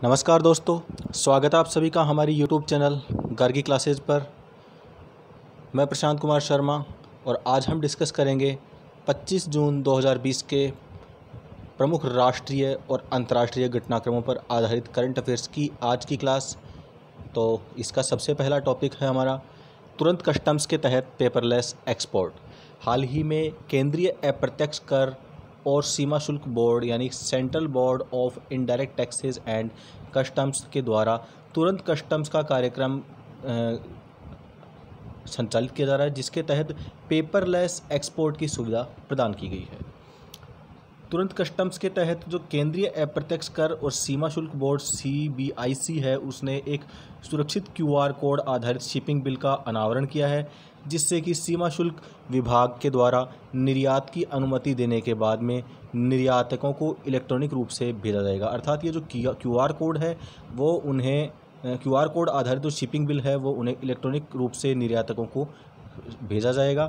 नमस्कार दोस्तों, स्वागत है आप सभी का हमारी यूट्यूब चैनल गार्गी क्लासेज पर। मैं प्रशांत कुमार शर्मा और आज हम डिस्कस करेंगे 25 जून 2020 के प्रमुख राष्ट्रीय और अंतर्राष्ट्रीय घटनाक्रमों पर आधारित करंट अफेयर्स की आज की क्लास। तो इसका सबसे पहला टॉपिक है हमारा तुरंत कस्टम्स के तहत पेपरलेस एक्सपोर्ट। हाल ही में केंद्रीय अप्रत्यक्ष कर और सीमा शुल्क बोर्ड यानी central board of indirect taxes and customs के द्वारा तुरंत कस्टम्स का कार्यक्रम संचालित किया जा रहा है, जिसके तहत पेपरलेस एक्सपोर्ट की सुविधा प्रदान की गई है। तुरंत कस्टम्स के तहत जो केंद्रीय अप्रत्यक्ष कर और सीमा शुल्क बोर्ड CBIC है, उसने एक सुरक्षित QR कोड आधारित शिपिंग बिल का अनावरण किया है, जिससे कि सीमा शुल्क विभाग के द्वारा निर्यात की अनुमति देने के बाद में निर्यातकों को इलेक्ट्रॉनिक रूप से भेजा जाएगा। अर्थात ये जो QR कोड है वो उन्हें QR कोड आधारित जो शिपिंग बिल है वो उन्हें इलेक्ट्रॉनिक रूप से निर्यातकों को भेजा जाएगा।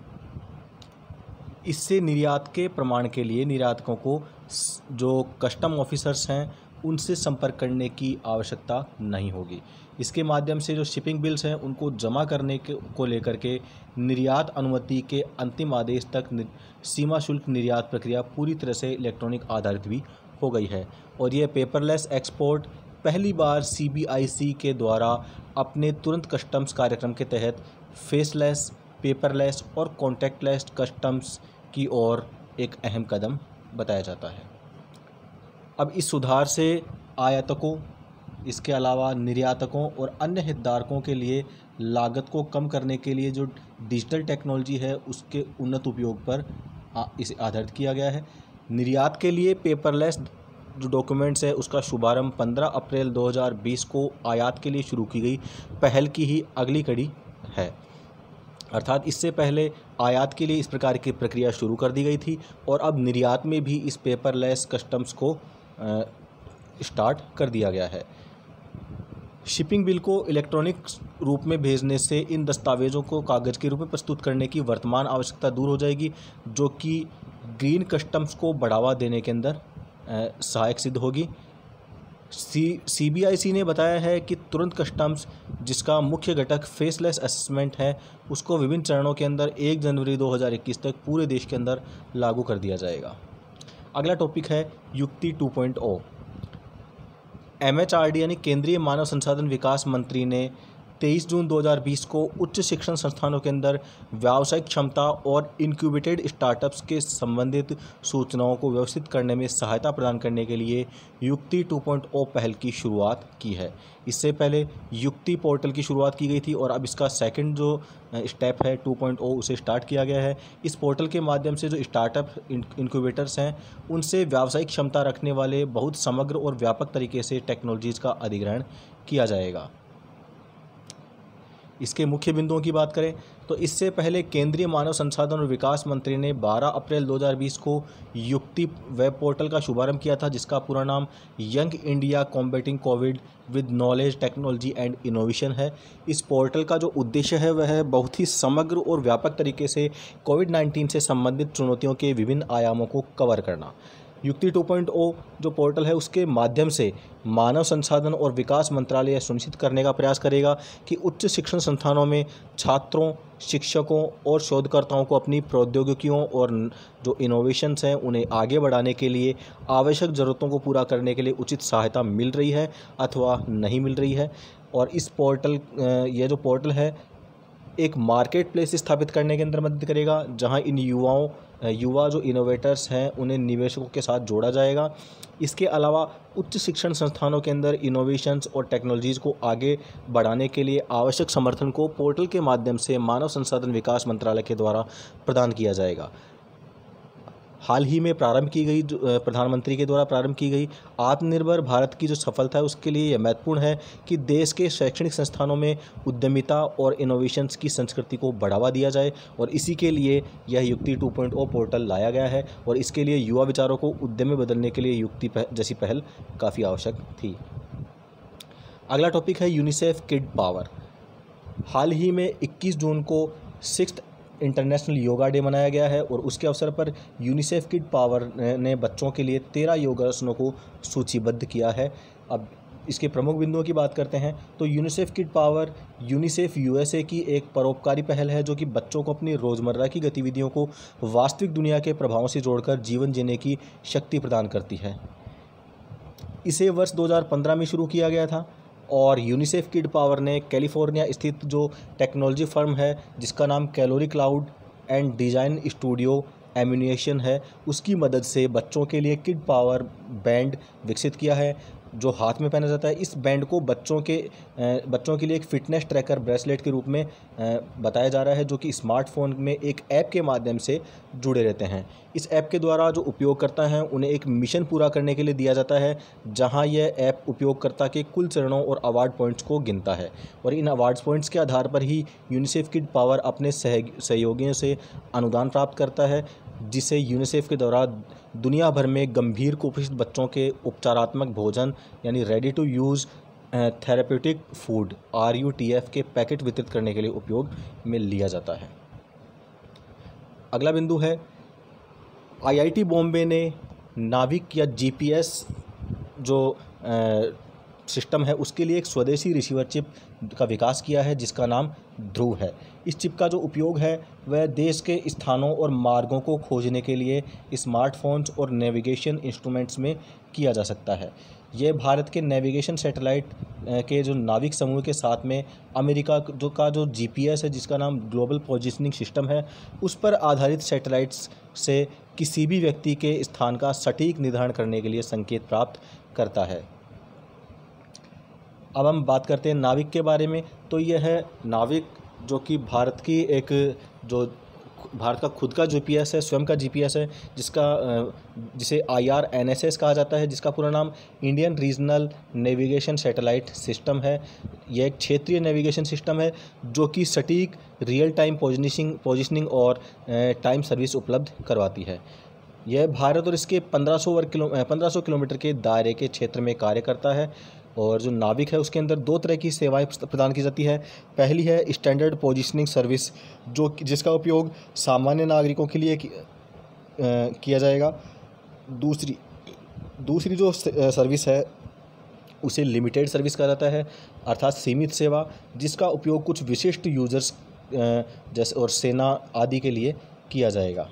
इससे निर्यात के प्रमाण के लिए निर्यातकों को जो कस्टम ऑफिसर्स हैं उनसे संपर्क करने की आवश्यकता नहीं होगी। इसके माध्यम से जो शिपिंग बिल्स हैं उनको जमा करने को लेकर के निर्यात अनुमति के अंतिम आदेश तक सीमा शुल्क निर्यात प्रक्रिया पूरी तरह से इलेक्ट्रॉनिक आधारित भी हो गई है। और यह पेपरलेस एक्सपोर्ट पहली बार CBIC के द्वारा अपने तुरंत कस्टम्स कार्यक्रम के तहत फेसलेस, पेपरलेस और कॉन्टैक्टलेस कस्टम्स की ओर एक अहम कदम बताया जाता है। अब इस सुधार से आयातकों, इसके अलावा निर्यातकों और अन्य हितधारकों के लिए लागत को कम करने के लिए जो डिजिटल टेक्नोलॉजी है उसके उन्नत उपयोग पर इसे आधारित किया गया है। निर्यात के लिए पेपरलेस जो डॉक्यूमेंट्स है उसका शुभारंभ 15 अप्रैल 2020 को आयात के लिए शुरू की गई पहल की ही अगली कड़ी है। अर्थात इससे पहले आयात के लिए इस प्रकार की प्रक्रिया शुरू कर दी गई थी और अब निर्यात में भी इस पेपरलेस कस्टम्स को स्टार्ट कर दिया गया है। शिपिंग बिल को इलेक्ट्रॉनिक रूप में भेजने से इन दस्तावेज़ों को कागज़ के रूप में प्रस्तुत करने की वर्तमान आवश्यकता दूर हो जाएगी, जो कि ग्रीन कस्टम्स को बढ़ावा देने के अंदर सहायक सिद्ध होगी। CBIC ने बताया है कि तुरंत कस्टम्स, जिसका मुख्य घटक फेसलेस असेसमेंट है, उसको विभिन्न चरणों के अंदर 1 जनवरी 2021 तक पूरे देश के अंदर लागू कर दिया जाएगा। अगला टॉपिक है युक्ति 2.0। MHRD यानी केंद्रीय मानव संसाधन विकास मंत्री ने 23 जून 2020 को उच्च शिक्षण संस्थानों के अंदर व्यावसायिक क्षमता और इनक्यूबेटेड स्टार्टअप्स के संबंधित सूचनाओं को व्यवस्थित करने में सहायता प्रदान करने के लिए युक्ति 2.0 पहल की शुरुआत की है। इससे पहले युक्ति पोर्टल की शुरुआत की गई थी और अब इसका सेकंड जो स्टेप है 2.0 उसे स्टार्ट किया गया है। इस पोर्टल के माध्यम से जो स्टार्टअप इनक्यूबेटर्स हैं उनसे व्यावसायिक क्षमता रखने वाले बहुत समग्र और व्यापक तरीके से टेक्नोलॉजीज़ का अधिग्रहण किया जाएगा। इसके मुख्य बिंदुओं की बात करें तो इससे पहले केंद्रीय मानव संसाधन और विकास मंत्री ने 12 अप्रैल 2020 को युक्ति वेब पोर्टल का शुभारंभ किया था, जिसका पूरा नाम young India combating COVID with knowledge, technology and innovation है। इस पोर्टल का जो उद्देश्य है वह है बहुत ही समग्र और व्यापक तरीके से कोविड-19 से संबंधित चुनौतियों के विभिन्न आयामों को कवर करना। युक्ति 2.0 जो पोर्टल है उसके माध्यम से मानव संसाधन और विकास मंत्रालय सुनिश्चित करने का प्रयास करेगा कि उच्च शिक्षण संस्थानों में छात्रों, शिक्षकों और शोधकर्ताओं को अपनी प्रौद्योगिकियों और जो इनोवेशंस हैं उन्हें आगे बढ़ाने के लिए आवश्यक ज़रूरतों को पूरा करने के लिए उचित सहायता मिल रही है अथवा नहीं मिल रही है। और इस पोर्टल ये जो पोर्टल है एक मार्केट प्लेस स्थापित करने के अंदर मदद करेगा, जहां इन युवा जो इनोवेटर्स हैं उन्हें निवेशकों के साथ जोड़ा जाएगा। इसके अलावा उच्च शिक्षण संस्थानों के अंदर इनोवेशंस और टेक्नोलॉजीज़ को आगे बढ़ाने के लिए आवश्यक समर्थन को पोर्टल के माध्यम से मानव संसाधन विकास मंत्रालय के द्वारा प्रदान किया जाएगा। हाल ही में प्रारंभ की गई प्रधानमंत्री के द्वारा प्रारंभ की गई आत्मनिर्भर भारत की जो सफलता है उसके लिए यह महत्वपूर्ण है कि देश के शैक्षणिक संस्थानों में उद्यमिता और इनोवेशंस की संस्कृति को बढ़ावा दिया जाए, और इसी के लिए यह युक्ति 2.0 पोर्टल लाया गया है। और इसके लिए युवा विचारों को उद्यम में बदलने के लिए युक्ति जैसी पहल काफ़ी आवश्यक थी। अगला टॉपिक है यूनिसेफ किड पावर। हाल ही में 21 जून को 6th इंटरनेशनल योगा डे मनाया गया है और उसके अवसर पर यूनिसेफ किड पावर ने बच्चों के लिए 13 योगासनों को सूचीबद्ध किया है। अब इसके प्रमुख बिंदुओं की बात करते हैं तो UNICEF kid power UNICEF USA की एक परोपकारी पहल है जो कि बच्चों को अपनी रोज़मर्रा की गतिविधियों को वास्तविक दुनिया के प्रभावों से जोड़कर जीवन जीने की शक्ति प्रदान करती है। इसे वर्ष 2015 में शुरू किया गया था और यूनिसेफ किड पावर ने कैलिफोर्निया स्थित जो टेक्नोलॉजी फर्म है जिसका नाम Calorie Cloud and design studio Ammunition है, उसकी मदद से बच्चों के लिए किड पावर बैंड विकसित किया है जो हाथ में पहना जाता है। इस बैंड को बच्चों के लिए एक फ़िटनेस ट्रैकर ब्रेसलेट के रूप में बताया जा रहा है जो कि स्मार्टफोन में एक ऐप के माध्यम से जुड़े रहते हैं। इस ऐप के द्वारा जो उपयोगकर्ता हैं उन्हें एक मिशन पूरा करने के लिए दिया जाता है जहां यह ऐप उपयोगकर्ता के कुल चरणों और अवार्ड पॉइंट्स को गिनता है और इन अवार्ड पॉइंट्स के आधार पर ही यूनिसेफ किड पावर अपने सहयोगियों से अनुदान प्राप्त करता है जिसे यूनिसेफ के द्वारा दुनिया भर में गंभीर कुपोषित बच्चों के उपचारात्मक भोजन यानी ready to use therapeutic food RUTF के पैकेट वितरित करने के लिए उपयोग में लिया जाता है। अगला बिंदु है IIT बॉम्बे ने नाविक या GPS जो सिस्टम है उसके लिए एक स्वदेशी रिसीवर चिप का विकास किया है जिसका नाम ध्रुव है। इस चिप का जो उपयोग है वह देश के स्थानों और मार्गों को खोजने के लिए स्मार्टफोन्स और नेविगेशन इंस्ट्रूमेंट्स में किया जा सकता है। यह भारत के नेविगेशन सैटेलाइट के जो नाविक समूह के साथ में अमेरिका का जो GPS है जिसका नाम ग्लोबल पोजिशनिंग सिस्टम है उस पर आधारित सैटेलाइट्स से किसी भी व्यक्ति के स्थान का सटीक निर्धारण करने के लिए संकेत प्राप्त करता है। अब हम बात करते हैं नाविक के बारे में। तो यह है नाविक जो कि भारत का खुद का GPS है, स्वयं का GPS है जिसे IRNSS कहा जाता है जिसका पूरा नाम Indian regional navigation satellite system है। यह एक क्षेत्रीय नेविगेशन सिस्टम है जो कि सटीक रियल टाइम पोजिशनिंग और टाइम सर्विस उपलब्ध करवाती है। यह भारत और इसके 1500 किलोमीटर के दायरे के क्षेत्र में कार्य करता है और जो नाविक है उसके अंदर दो तरह की सेवाएं प्रदान की जाती है। पहली है स्टैंडर्ड पोजीशनिंग सर्विस जिसका उपयोग सामान्य नागरिकों के लिए किया जाएगा। दूसरी जो सर्विस है उसे लिमिटेड सर्विस कहा जाता है अर्थात सीमित सेवा जिसका उपयोग कुछ विशिष्ट यूजर्स जैसे और सेना आदि के लिए किया जाएगा।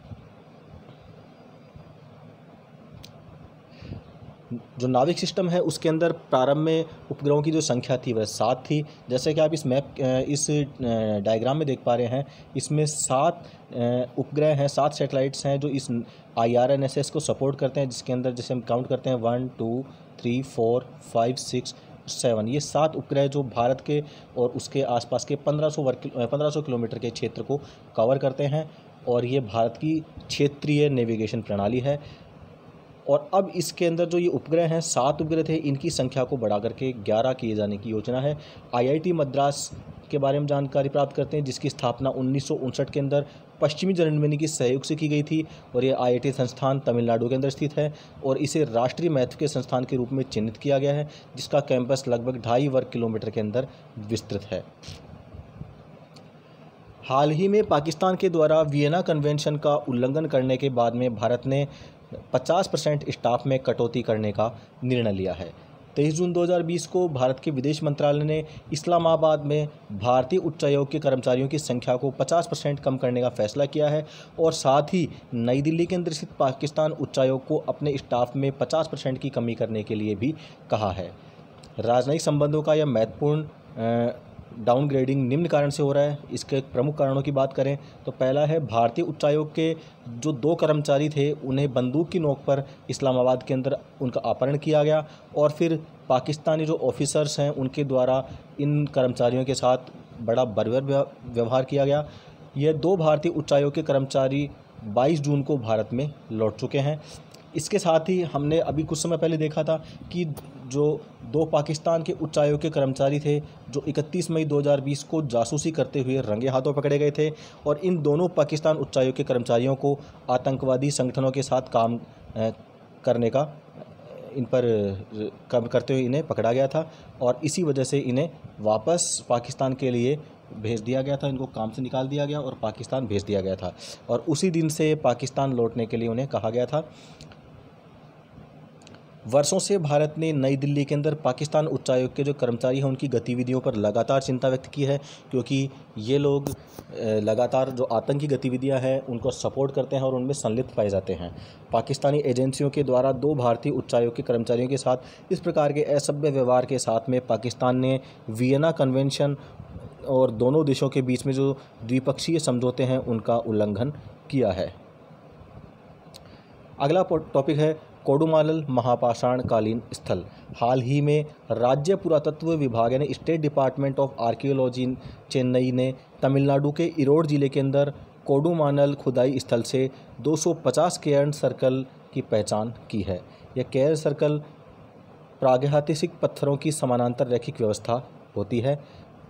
जो नाविक सिस्टम है उसके अंदर प्रारंभ में उपग्रहों की जो संख्या थी वह 7 थी। जैसे कि आप इस डायग्राम में देख पा रहे हैं इसमें 7 उपग्रह हैं, 7 सैटेलाइट्स हैं जो इस IRNSS को सपोर्ट करते हैं जिसके अंदर जैसे हम काउंट करते हैं 1 2 3 4 5 6 7 ये 7 उपग्रह जो भारत के और उसके आसपास के 1500 किलोमीटर के क्षेत्र को कवर करते हैं और ये भारत की क्षेत्रीय नेविगेशन प्रणाली है। और अब इसके अंदर जो ये उपग्रह हैं 7 उपग्रह थे इनकी संख्या को बढ़ा करके 11 किए जाने की योजना है। IIT मद्रास के बारे में जानकारी प्राप्त करते हैं जिसकी स्थापना 1959 के अंदर पश्चिमी जर्मनी के सहयोग से की गई थी और ये IIT संस्थान तमिलनाडु के अंदर स्थित है और इसे राष्ट्रीय महत्व के संस्थान के रूप में चिन्हित किया गया है जिसका कैंपस लगभग 2.5 वर्ग किलोमीटर के अंदर विस्तृत है। हाल ही में पाकिस्तान के द्वारा वियना कन्वेंशन का उल्लंघन करने के बाद में भारत ने 50% स्टाफ में कटौती करने का निर्णय लिया है। 23 जून 2020 को भारत के विदेश मंत्रालय ने इस्लामाबाद में भारतीय उच्चायोग के कर्मचारियों की संख्या को 50% कम करने का फैसला किया है और साथ ही नई दिल्ली के अंदर स्थित पाकिस्तान उच्चायोग को अपने स्टाफ में 50% की कमी करने के लिए भी कहा है। राजनयिक संबंधों का यह महत्वपूर्ण डाउनग्रेडिंग निम्न कारण से हो रहा है। इसके प्रमुख कारणों की बात करें तो पहला है भारतीय उच्चायोग के जो 2 कर्मचारी थे उन्हें बंदूक की नोक पर इस्लामाबाद के अंदर उनका अपहरण किया गया और फिर पाकिस्तानी जो ऑफिसर्स हैं उनके द्वारा इन कर्मचारियों के साथ बड़ा बर्बर व्यवहार किया गया। ये 2 भारतीय उच्चायोग के कर्मचारी 22 जून को भारत में लौट चुके हैं। इसके साथ ही हमने अभी कुछ समय पहले देखा था कि जो 2 पाकिस्तान के उच्चायोग के कर्मचारी थे जो 31 मई 2020 को जासूसी करते हुए रंगे हाथों पकड़े गए थे और इन दोनों पाकिस्तान उच्चायोग के कर्मचारियों को आतंकवादी संगठनों के साथ काम करने का इन पर काम करते हुए इन्हें पकड़ा गया था और इसी वजह से इन्हें वापस पाकिस्तान के लिए भेज दिया गया था। इनको काम से निकाल दिया गया और पाकिस्तान भेज दिया गया था और उसी दिन से पाकिस्तान लौटने के लिए उन्हें कहा गया था। वर्षों से भारत ने नई दिल्ली के अंदर पाकिस्तान उच्चायोग के जो कर्मचारी हैं उनकी गतिविधियों पर लगातार चिंता व्यक्त की है, क्योंकि ये लोग लगातार जो आतंकी गतिविधियां हैं उनको सपोर्ट करते हैं और उनमें संलिप्त पाए जाते हैं। पाकिस्तानी एजेंसियों के द्वारा 2 भारतीय उच्चायोग के कर्मचारियों के साथ इस प्रकार के असभ्य व्यवहार के साथ में पाकिस्तान ने वियना कन्वेंशन और दोनों देशों के बीच में जो द्विपक्षीय समझौते हैं उनका उल्लंघन किया है। अगला टॉपिक है कोडुमानल महापाषाण कालीन स्थल। हाल ही में राज्य पुरातत्व विभाग यानी state department of archaeology Chennai ने तमिलनाडु के इरोड जिले के अंदर कोडुमानल खुदाई स्थल से 250 केयर्न सर्कल की पहचान की है। यह केयर्न सर्कल प्रागैतिहासिक पत्थरों की समानांतर रैखिक व्यवस्था होती है।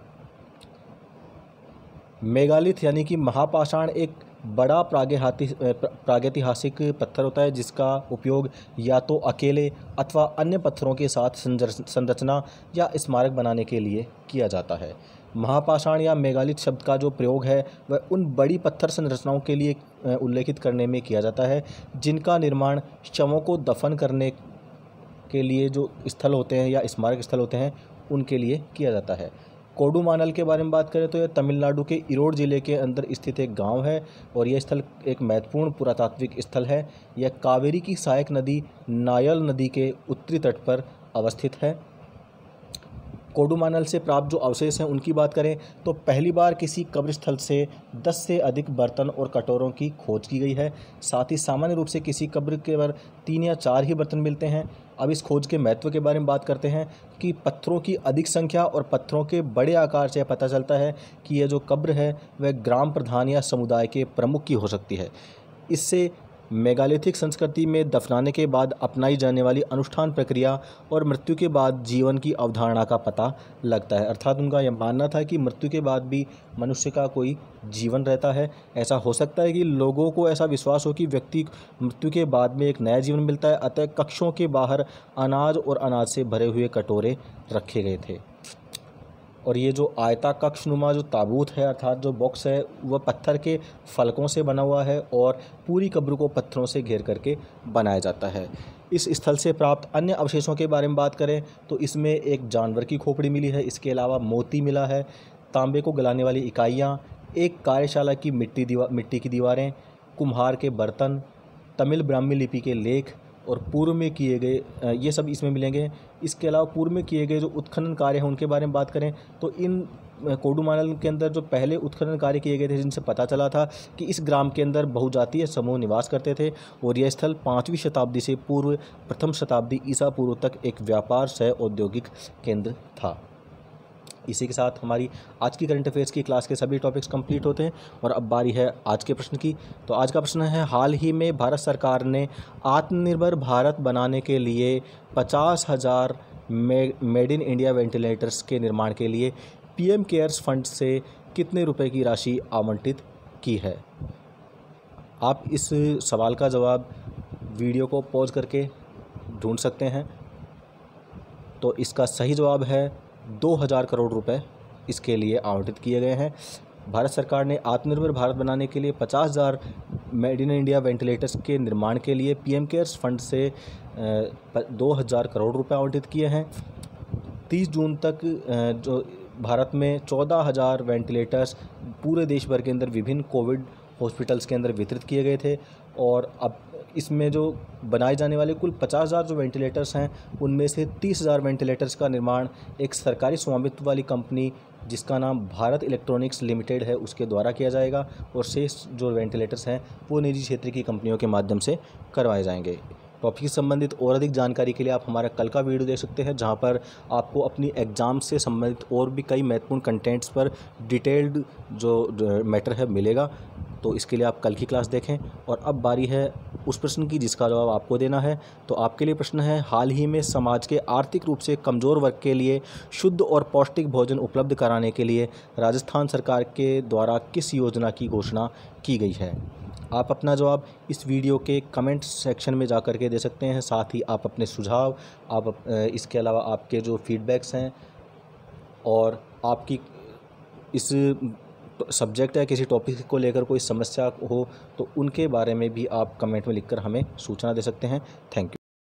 मेगालिथ यानी कि महापाषाण एक बड़ा प्रागैतिहासिक पत्थर होता है जिसका उपयोग या तो अकेले अथवा अन्य पत्थरों के साथ संरचना या स्मारक बनाने के लिए किया जाता है। महापाषाण या मेगालिथ शब्द का जो प्रयोग है वह उन बड़ी पत्थर संरचनाओं के लिए उल्लेखित करने में किया जाता है जिनका निर्माण शवों को दफन करने के लिए जो स्थल होते हैं या स्मारक स्थल होते हैं उनके लिए किया जाता है। कोडुमानल के बारे में बात करें तो यह तमिलनाडु के इरोड जिले के अंदर स्थित एक गांव है और यह स्थल एक महत्वपूर्ण पुरातात्विक स्थल है। यह कावेरी की सहायक नदी नायल नदी के उत्तरी तट पर अवस्थित है। कोडुमानल से प्राप्त जो अवशेष हैं उनकी बात करें तो पहली बार किसी कब्रस्थल से 10 से अधिक बर्तन और कटोरों की खोज की गई है। साथ ही सामान्य रूप से किसी कब्र के पर 3 या 4 ही बर्तन मिलते हैं। अब इस खोज के महत्व के बारे में बात करते हैं कि पत्थरों की अधिक संख्या और पत्थरों के बड़े आकार से पता चलता है कि यह जो कब्र है वह ग्राम प्रधान या समुदाय के प्रमुख की हो सकती है। इससे मेगालिथिक संस्कृति में दफनाने के बाद अपनाई जाने वाली अनुष्ठान प्रक्रिया और मृत्यु के बाद जीवन की अवधारणा का पता लगता है। अर्थात उनका यह मानना था कि मृत्यु के बाद भी मनुष्य का कोई जीवन रहता है। ऐसा हो सकता है कि लोगों को ऐसा विश्वास हो कि व्यक्ति मृत्यु के बाद में एक नया जीवन मिलता है। अतः कक्षों के बाहर अनाज और अनाज से भरे हुए कटोरे रखे गए थे और ये जो आयताकक्षनुमा जो ताबूत है अर्थात जो बॉक्स है वह पत्थर के फलकों से बना हुआ है और पूरी कब्र को पत्थरों से घेर करके बनाया जाता है। इस स्थल से प्राप्त अन्य अवशेषों के बारे में बात करें तो इसमें एक जानवर की खोपड़ी मिली है। इसके अलावा मोती मिला है, तांबे को गलाने वाली इकाइयाँ, एक कार्यशाला की मिट्टी की दीवारें, कुम्हार के बर्तन, तमिल ब्राह्मी लिपि के लेख और पूर्व में किए गए ये सब इसमें मिलेंगे। इसके अलावा पूर्व में किए गए जो उत्खनन कार्य हैं उनके बारे में बात करें तो इन कोडुमानल के अंदर जो पहले उत्खनन कार्य किए गए थे जिनसे पता चला था कि इस ग्राम के अंदर बहुजातीय समूह निवास करते थे और यह स्थल 5वीं शताब्दी से पूर्व प्रथम शताब्दी ईसा पूर्व तक एक व्यापार सह औद्योगिक केंद्र था। इसी के साथ हमारी आज की करंट अफेयर्स की क्लास के सभी टॉपिक्स कंप्लीट होते हैं और अब बारी है आज के प्रश्न की। तो आज का प्रश्न है, हाल ही में भारत सरकार ने आत्मनिर्भर भारत बनाने के लिए 50,000 मेड इन इंडिया वेंटिलेटर्स के निर्माण के लिए पीएम केयर्स फंड से कितने रुपए की राशि आवंटित की है। आप इस सवाल का जवाब वीडियो को पॉज करके ढूंढ सकते हैं। तो इसका सही जवाब है 2000 करोड़ रुपए इसके लिए आवंटित किए गए हैं। भारत सरकार ने आत्मनिर्भर भारत बनाने के लिए 50,000 मेड इन इंडिया वेंटिलेटर्स के निर्माण के लिए पीएम केयर्स फंड से 2000 करोड़ रुपए आवंटित किए हैं। 30 जून तक जो भारत में 14,000 वेंटिलेटर्स पूरे देश भर के अंदर विभिन्न कोविड हॉस्पिटल्स के अंदर वितरित किए गए थे और अब इसमें जो बनाए जाने वाले कुल 50,000 जो वेंटिलेटर्स हैं उनमें से 30,000 वेंटिलेटर्स का निर्माण एक सरकारी स्वामित्व वाली कंपनी जिसका नाम भारत इलेक्ट्रॉनिक्स लिमिटेड है उसके द्वारा किया जाएगा और शेष जो वेंटिलेटर्स हैं वो निजी क्षेत्र की कंपनियों के माध्यम से करवाए जाएंगे। टॉपिक से संबंधित और अधिक जानकारी के लिए आप हमारा कल का वीडियो देख सकते हैं जहां पर आपको अपनी एग्ज़ाम से संबंधित और भी कई महत्वपूर्ण कंटेंट्स पर डिटेल्ड जो मैटर है मिलेगा। तो इसके लिए आप कल की क्लास देखें। और अब बारी है उस प्रश्न की जिसका जवाब आपको देना है। तो आपके लिए प्रश्न है, हाल ही में समाज के आर्थिक रूप से कमज़ोर वर्ग के लिए शुद्ध और पौष्टिक भोजन उपलब्ध कराने के लिए राजस्थान सरकार के द्वारा किस योजना की घोषणा की गई है। आप अपना जवाब इस वीडियो के कमेंट सेक्शन में जा कर के दे सकते हैं। साथ ही आप अपने सुझाव इसके अलावा आपके जो फीडबैक्स हैं और आपकी इस सब्जेक्ट है किसी टॉपिक को लेकर कोई समस्या हो तो उनके बारे में भी आप कमेंट में लिखकर हमें सूचना दे सकते हैं। Thank you.